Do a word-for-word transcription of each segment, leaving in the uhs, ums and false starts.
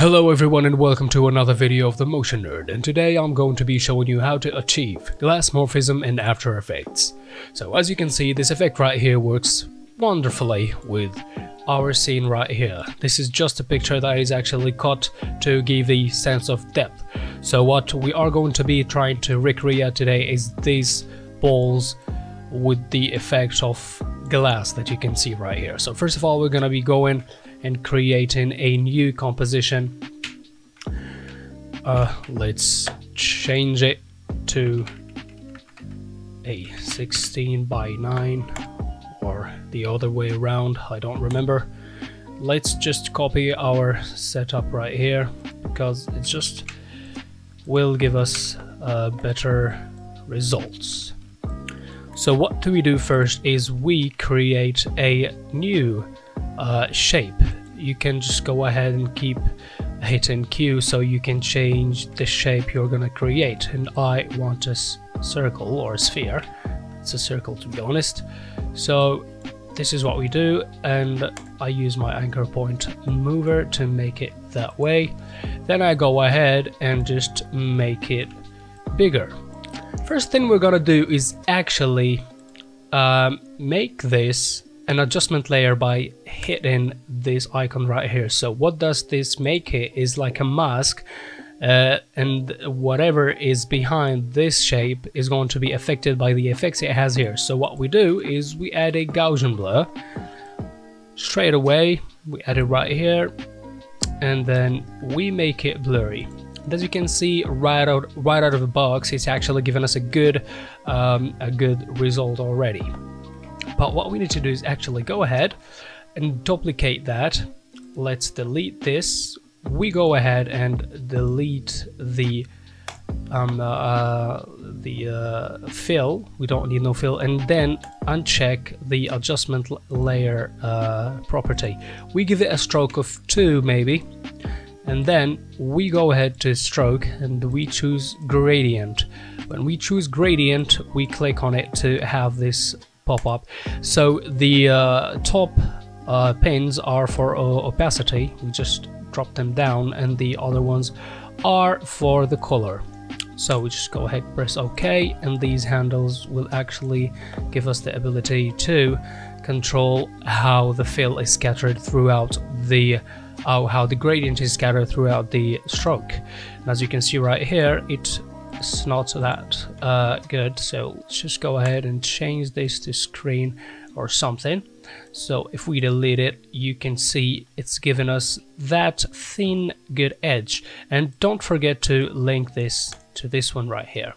Hello everyone and welcome to another video of the Motion Nerd, and today I'm going to be showing you how to achieve glass morphism in After Effects. So as you can see, this effect right here works wonderfully with our scene right here. This is just a picture that is actually cut to give the sense of depth. So what we are going to be trying to recreate today is these balls with the effect of glass that you can see right here. So first of all, we're gonna be going and creating a new composition. Uh, let's change it to a sixteen by nine or the other way around, I don't remember. Let's just copy our setup right here because it just will give us uh, better results. So what do we do first is we create a new uh, shape. You can just go ahead and keep hitting Q so you can change the shape you're gonna create, and I want a circle or a sphere. It's a circle, to be honest. So this is what we do, and I use my anchor point mover to make it that way. Then I go ahead and just make it bigger. First thing we're gonna do is actually um, make this an adjustment layer by hitting this icon right here. So what does this make it is like a mask, uh, and whatever is behind this shape is going to be affected by the effects it has here. So what we do is we add a Gaussian blur straight away. We add it right here, and then we make it blurry. As you can see, right out right out of the box, it's actually given us a good um, a good result already. But what we need to do is actually go ahead and duplicate that. Let's delete this. We go ahead and delete the um, uh, the uh, fill. We don't need no fill, and then uncheck the adjustment layer uh, property. We give it a stroke of two maybe. And then we go ahead to stroke and we choose gradient. When we choose gradient, we click on it to have this pop up. So the uh, top uh, pins are for uh, opacity. We just drop them down, and the other ones are for the color. So we just go ahead, press OK, and these handles will actually give us the ability to control how the fill is scattered throughout the Oh, how the gradient is scattered throughout the stroke. And as you can see right here, it's not that uh, good. So let's just go ahead and change this to screen or something. So if we delete it, you can see it's given us that thin good edge. And don't forget to link this to this one right here.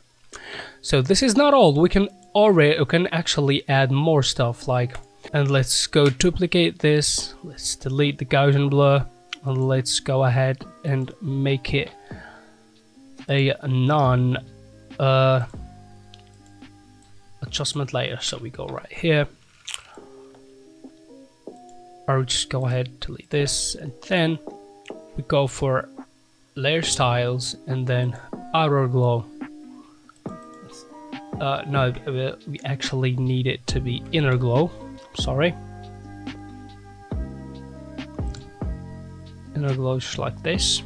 So this is not all. We can already we can actually add more stuff, like, and let's go duplicate this. Let's delete the Gaussian blur. And let's go ahead and make it a non uh, adjustment layer. So we go right here, or we just go ahead, delete this, and then we go for layer styles and then outer glow. Uh, no, we actually need it to be inner glow. Sorry. Inner glow just like this.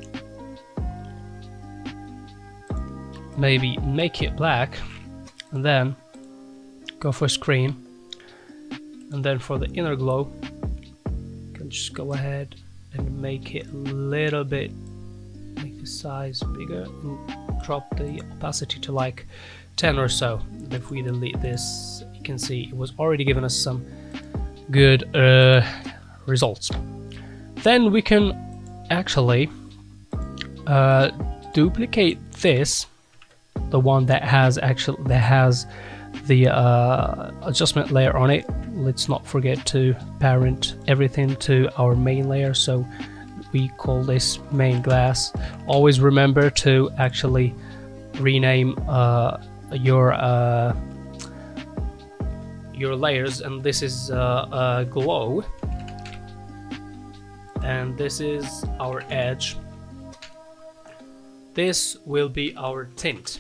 Maybe make it black, and then go for screen, and then for the inner glow, you can just go ahead and make it a little bit, make the size bigger, and drop the opacity to like ten or so. And if we delete this, you can see it was already giving us some good uh, results. Then we can actually uh, duplicate this, the one that has actually that has the uh, adjustment layer on it. Let's not forget to parent everything to our main layer, so we call this main glass. Always remember to actually rename uh, your uh, your layers, and this is uh, uh, glow. And this is our edge. This will be our tint.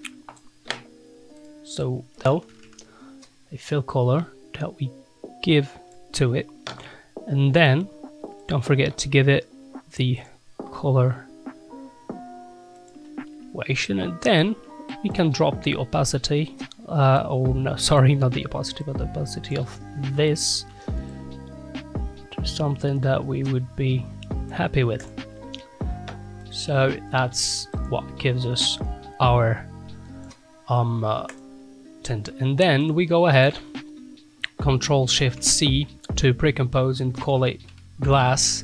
So tell a fill color that we give to it, and then don't forget to give it the coloration, and then we can drop the opacity, uh, or no, sorry, not the opacity, but the opacity of this to something that we would be happy with. So that's what gives us our um uh, tint, and then we go ahead, Control Shift C to pre-compose and call it glass.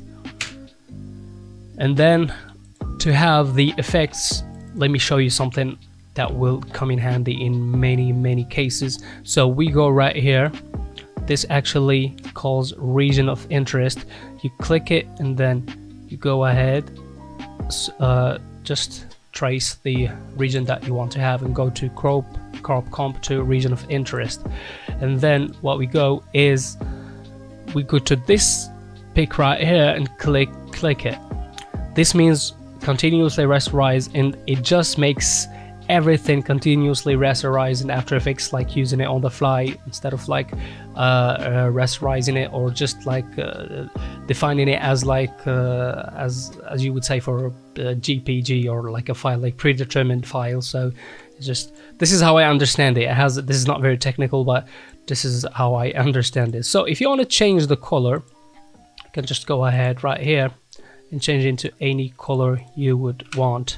And then to have the effects, let me show you something that will come in handy in many many cases. So we go right here, this actually calls region of interest. You click it and then you go ahead, uh, just trace the region that you want to have and go to crop crop comp to region of interest. And then what we go is we go to this pick right here and click click it. This means continuously rasterize, and it just makes everything continuously rasterized in After Effects, like using it on the fly instead of like uh, uh, rasterizing it, or just like uh, defining it as like uh, as as you would say for a G P G, or like a file, like predetermined file. So it's just, this is how I understand it. It has, this is not very technical, but this is how I understand it. So if you want to change the color, you can just go ahead right here and change it into any color you would want,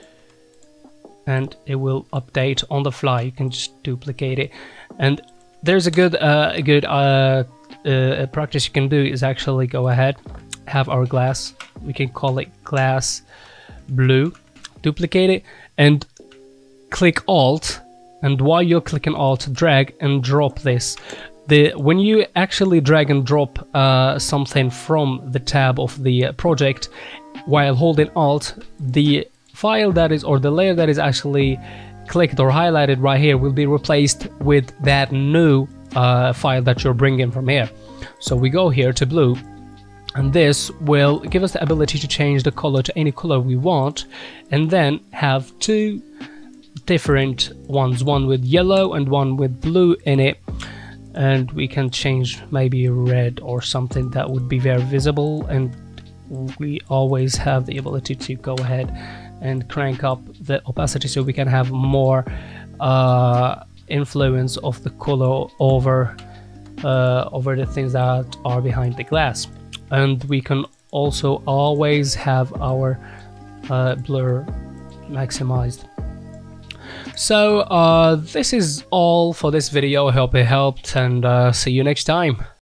and it will update on the fly. You can just duplicate it, and there's a good uh, a good uh, uh, practice you can do is actually go ahead, have our glass, we can call it glass blue, duplicate it and click Alt, and while you're clicking Alt, drag and drop this. The, when you actually drag and drop uh, something from the tab of the project while holding Alt, the file that is, or the layer that is actually clicked or highlighted right here, will be replaced with that new uh, file that you're bringing from here. So we go here to blue, and this will give us the ability to change the color to any color we want, and then have two different ones, one with yellow and one with blue in it. And we can change maybe red or something that would be very visible, and we always have the ability to go ahead and crank up the opacity so we can have more uh, influence of the color over uh, over the things that are behind the glass. And we can also always have our uh, blur maximized. So uh, this is all for this video. I hope it helped, and uh, see you next time.